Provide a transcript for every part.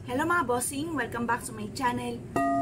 Hello mga bossing! Welcome back to my channel.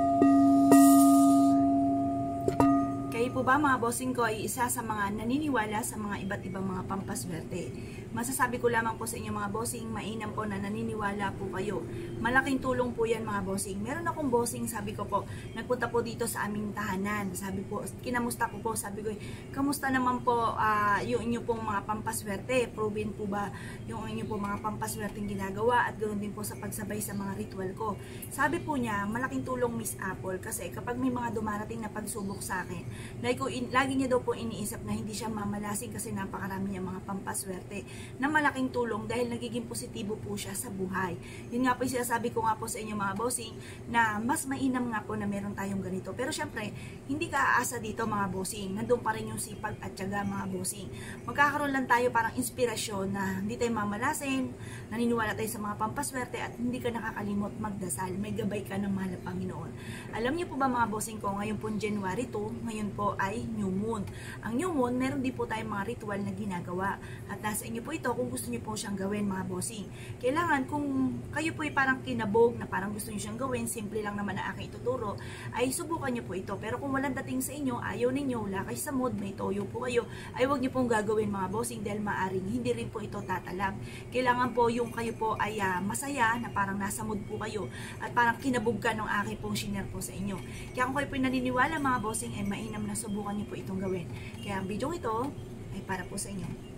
Kayo po ba mga bossing ko ay isa sa mga naniniwala sa mga iba't ibang mga pampaswerte? Masasabi ko lamang po sa inyo mga bossing, mainam po na naniniwala po kayo. Malaking tulong po yan mga bossing. Meron akong bossing, sabi ko po, nagpunta po dito sa aming tahanan. Sabi po, kinamusta ko po, sabi ko, kamusta naman po yung inyo pong mga pampaswerte? Proven po ba yung inyo pong mga pampaswerteng ginagawa at ganoon din po sa pagsabay sa mga ritual ko? Sabi po niya, malaking tulong Miss Apple kasi kapag may mga dumarating na pagsubok sa akin, lagi niya daw po iniisip na hindi siya mamalasing kasi napakarami niya mga pampaswerte na malaking tulong dahil nagiging positibo po siya sa buhay. Yun nga po yung sinasabi ko nga po sa inyo mga bossing na mas mainam nga po na meron tayong ganito. Pero syempre, hindi ka aasa dito mga bossing. Nandun pa rin yung sipag at tiyaga mga bossing. Magkakaroon lang tayo parang inspirasyon na hindi tayo mamalasin, naniniwala tayo sa mga pampaswerte at hindi ka nakakalimot magdasal. May gabay ka ng mahal na Panginoon. Alam niyo po ba mga bossing ko, ngayon po January 2, ngayon po ay New Moon. Ang New Moon, meron din po tayong mga ritual na ginagawa. At nasa inyo po ito kung gusto niyo po siyang gawin mga bossing. Kailangan kung kayo po ay parang kinabog na parang gusto niyo siyang gawin, simple lang naman na aking ituturo, ay subukan niyo po ito. Pero kung walang dating sa inyo, ayaw ninyo, wala kayo sa mood, may toyo po kayo, ay huwag niyo pong gagawin mga bossing dahil maaring hindi rin po ito tatalab. Kailangan po yung kayo po ay masaya na parang nasa mood po kayo at parang kinabog ka ng aking pong shiner po sa inyo. Kaya kung kayo po naniniwala mga bossing ay mainam na subukan niyo po itong gawin. Kaya ang video ito ay para po sa inyo.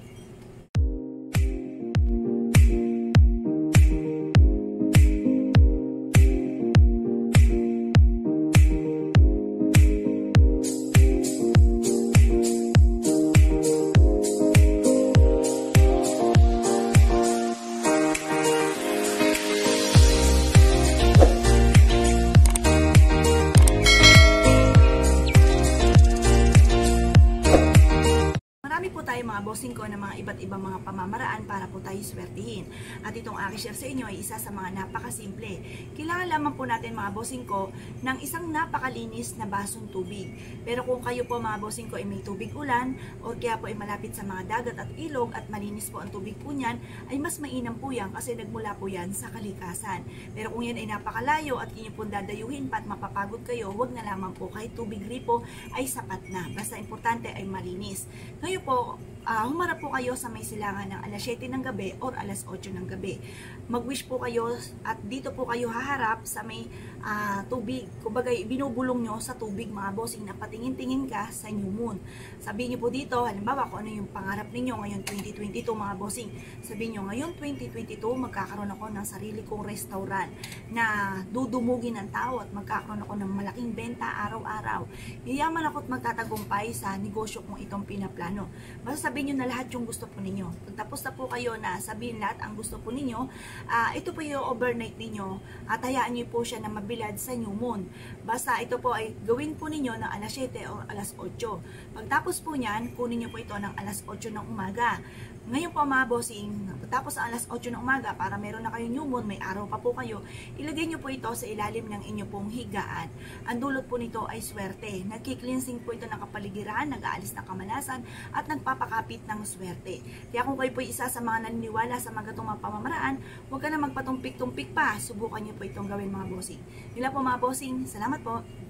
Marami po tayo mga bossing ko na mga iba't ibang mga pamamaraan para po tayo swertihin. At itong aking share sa inyo ay isa sa mga napakasimple. Kailangan lamang po natin mga bossing ko ng isang napakalinis na basong tubig. Pero kung kayo po mga bossing ko ay may tubig ulan o kaya po ay malapit sa mga dagat at ilog at malinis po ang tubig po niyan, ay mas mainam po yan kasi nagmula po yan sa kalikasan. Pero kung yan ay napakalayo at inyo po dadayuhin pa at mapapagod kayo, wag na lamang po kahit tubig gripo ay sapat na. Basta importante ay malinis. Ngayon po, humarap po kayo sa may silangan ng alas 7 ng gabi or alas 8 ng gabi. Mag-wish po kayo at dito po kayo haharap sa may tubig. Kumbaga, binubulong nyo sa tubig mga bossing na patingin-tingin ka sa New Moon. Sabihin nyo po dito, halimbawa kung ano yung pangarap ninyo ngayon 2022 mga bossing. Sabihin nyo, ngayon 2022 magkakaroon ako ng sarili kong restaurant na dudumugin ng tao at magkakaroon ako ng malaking benta araw-araw. Yayaman ako at magtatagumpay sa negosyo kong itong pinaplano. Basta sabihin nyo na lahat yung gusto po ninyo. Pagtapos na po kayo na sabihin lahat ang gusto po ninyo, ito po yung overnight ninyo at hayaan nyo po siya na mabilad sa New Moon. Basta ito po ay gawin po ninyo ng alas 7 o alas 8. Pagtapos po niyan, kunin nyo po ito ng alas 8 ng umaga. Ngayon po mga bossing, tapos sa alas 8 ng umaga, para meron na kayong New Moon, may araw pa po kayo, ilagay nyo po ito sa ilalim ng inyo pong higaan. Ang dulot po nito ay swerte. Nagki-cleansing po ito ng kapaligiran, nag-aalis ng kamalasan, at nagpapakapit ng swerte. Kaya kung kayo po isa sa mga naniniwala sa mga gatong mga pamamaraan, huwag ka na magpatumpik-tumpik pa. Subukan nyo po itong gawin mga bossing. Yun lang po mga bossing. Salamat po.